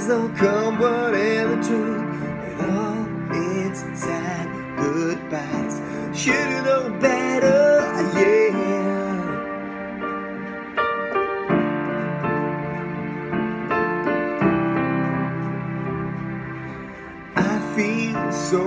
no comfort in the truth, with all its sad goodbyes. Should've known better, yeah. I feel so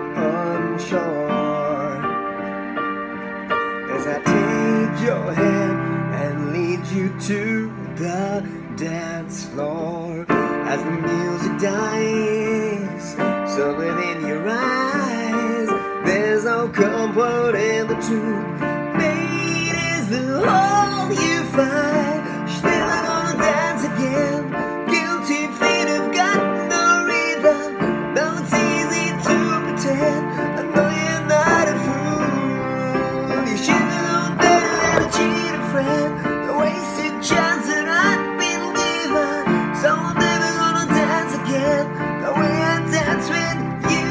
unsure as I take your hand and lead you to the dance floor. As the music dies, so within your eyes, there's no comfort in the truth. Pain is the hole you find. She's never gonna dance again. Guilty feet have got no rhythm. Though it's easy to pretend, I know you're not a fool. You should have known better than a cheated friend. The wasted chance that I've been given. So I'm never gonna dance again the way I dance with you.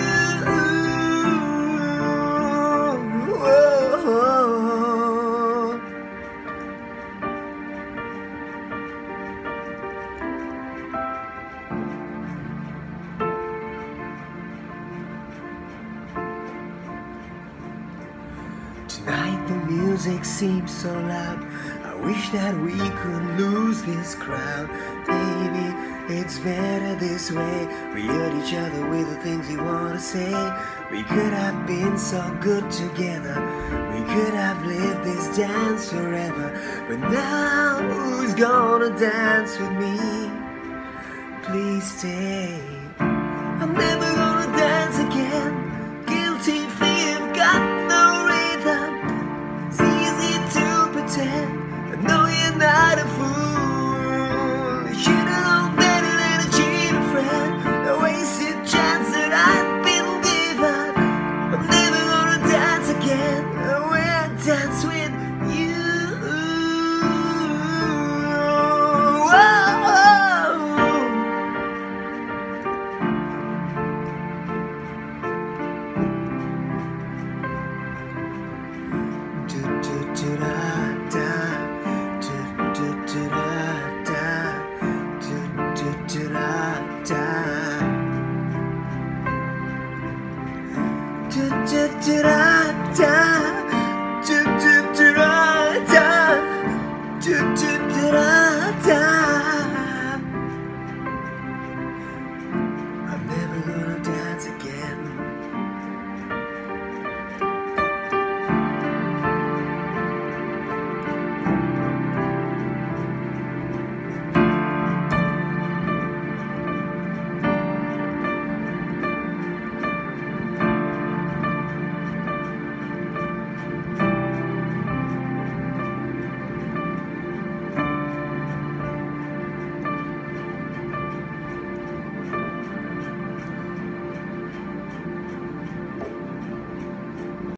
Whoa. Tonight the music seems so loud. I wish that we could lose this crowd. Maybe it's better this way. We hurt each other with the things we want to say. We could have been so good together. We could have lived this dance forever. But now who's gonna dance with me? Please stay. I'm never